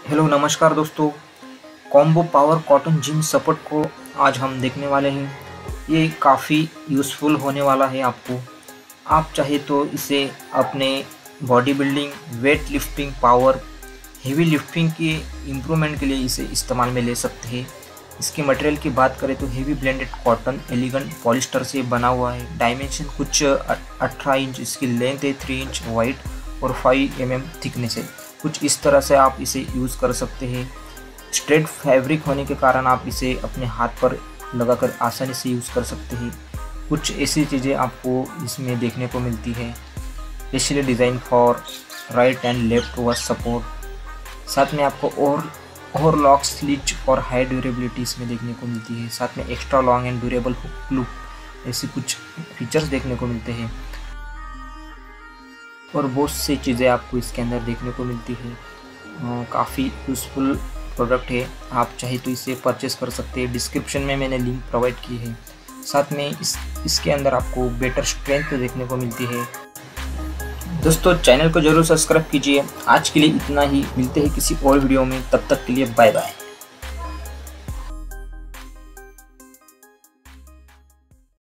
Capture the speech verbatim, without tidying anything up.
Hello नमस्कार दोस्तों। Combo power cotton gym support को आज हम देखने वाले हैं। ये काफ़ी यूज़फुल होने वाला है आपको। आप चाहे तो इसे अपने body building, weight lifting, power, heavy lifting के इम्प्रूवमेंट के लिए इसे इस्तेमाल में ले सकते हैं। इसके मटेरियल की बात करें तो heavy blended cotton elegant polyester से बना हुआ है। डायमेंशन कुछ अठारह इंच इसकी लेंथ है, थ्री इंच वाइड और फाइव एम एम थिकनेस है। कुछ इस तरह से आप इसे यूज़ कर सकते हैं। स्ट्रेट फैब्रिक होने के कारण आप इसे अपने हाथ पर लगाकर आसानी से यूज़ कर सकते हैं। कुछ ऐसी चीज़ें आपको इसमें देखने को मिलती है, specially design for right and left wrist support. साथ में आपको और और लॉक स्लिच और हाई ड्यूरेबिलिटी इसमें देखने को मिलती है। साथ में extra long and durable hook loop, ऐसी कुछ फीचर्स देखने को मिलते हैं और बहुत सी चीज़ें आपको इसके अंदर देखने को मिलती है। काफ़ी यूज़फुल प्रोडक्ट है। आप चाहे तो इसे परचेस कर सकते हैं। डिस्क्रिप्शन में मैंने लिंक प्रोवाइड की है। साथ में इस इसके अंदर आपको बेटर स्ट्रेंथ देखने को मिलती है। दोस्तों, चैनल को जरूर सब्सक्राइब कीजिए। आज के लिए इतना ही, मिलते हैं किसी और वीडियो में। तब तक के लिए बाय बाय।